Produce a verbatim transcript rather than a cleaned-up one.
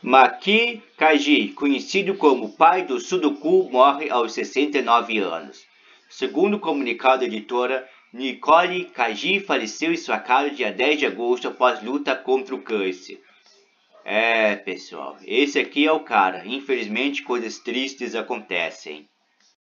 Maki Kaji, conhecido como pai do Sudoku, morre aos sessenta e nove anos. Segundo o comunicado da editora, Nicole Kaji faleceu em sua casa dia dez de agosto após luta contra o câncer. É, pessoal, esse aqui é o cara. Infelizmente, coisas tristes acontecem.